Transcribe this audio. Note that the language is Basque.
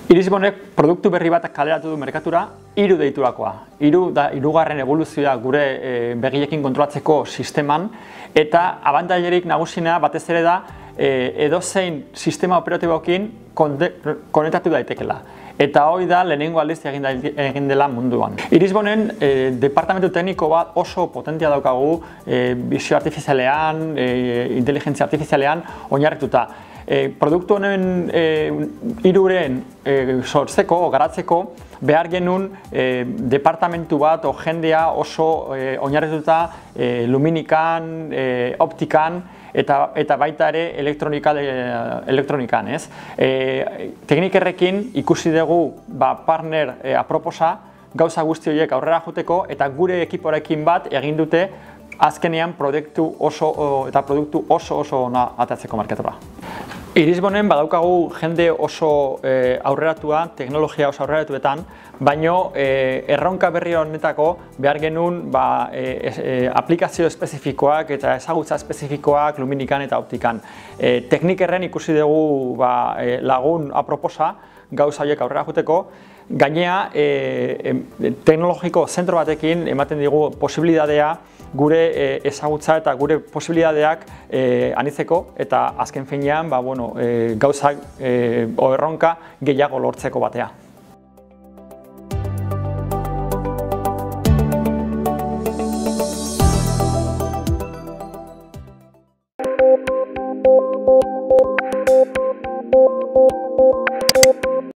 Irisbonek produktu berri bat kaleratu du merkatura, hiru deiturakoa. Hirugarren evoluzioa gure begiekin kontrolatzeko sisteman, eta abantailerik nagusiena batez ere da edozein sistema operatiboekin konektatu daitekela. Eta hori da lehenengo aldiz egin dela munduan. Irisbonen departamentu tekniko bat oso potentia daukagu bisio artifizialean, inteligentzia artifizialean oinarrituta. Produktu honen hiruren sortzeko, garatzeko, behar genuen departamentu bat o jendea oso oinarrituta luminikan, optikan, eta baita ere elektronikan. Teknikerrekin ikusi dugu partner aproposa gauza guzti horiek aurrera joteko, eta gure ekiporekin bat egin dute azkenean produktu oso ona atatzeko marketora. Irisbonen badaukagu jende oso aurreratua, teknologia oso aurreratuetan, baino erronka berri honetako behar genuen aplikazio espezifikoak eta ezagutza espezifikoak luminikan eta optikan. Teknikerren ikusi dugu lagun aproposa gauza horiek aurrera joteko, gainea teknologiko zentro batekin ematen digu posibilitatea gure ezagutza eta gure posibilitateak anitzeko eta azken finean gauzak erronka gehiago lortzeko batea.